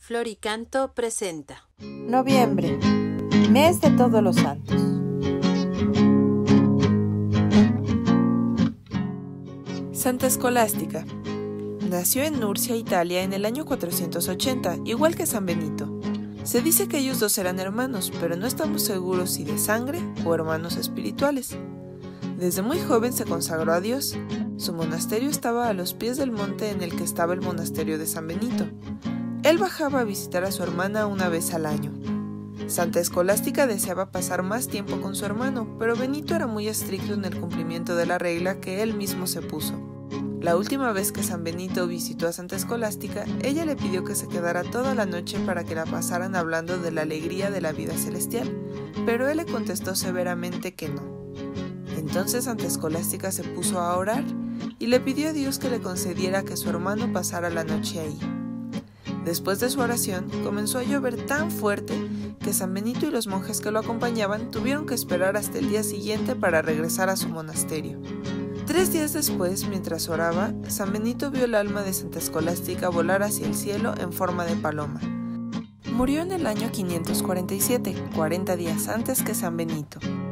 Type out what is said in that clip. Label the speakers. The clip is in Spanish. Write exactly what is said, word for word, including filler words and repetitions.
Speaker 1: Floricanto presenta
Speaker 2: Noviembre, mes de todos los santos. Santa Escolástica. Nació en Nurcia, Italia, en el año cuatrocientos ochenta, igual que San Benito. Se dice que ellos dos eran hermanos, pero no estamos seguros si de sangre o hermanos espirituales. Desde muy joven se consagró a Dios. Su monasterio estaba a los pies del monte en el que estaba el monasterio de San Benito. Él bajaba a visitar a su hermana una vez al año. Santa Escolástica deseaba pasar más tiempo con su hermano, pero Benito era muy estricto en el cumplimiento de la regla que él mismo se puso. La última vez que San Benito visitó a Santa Escolástica, ella le pidió que se quedara toda la noche para que la pasaran hablando de la alegría de la vida celestial, pero él le contestó severamente que no. Entonces Santa Escolástica se puso a orar y le pidió a Dios que le concediera que su hermano pasara la noche ahí. Después de su oración, comenzó a llover tan fuerte que San Benito y los monjes que lo acompañaban tuvieron que esperar hasta el día siguiente para regresar a su monasterio. Tres días después, mientras oraba, San Benito vio el alma de Santa Escolástica volar hacia el cielo en forma de paloma. Murió en el año quinientos cuarenta y siete, cuarenta días antes que San Benito.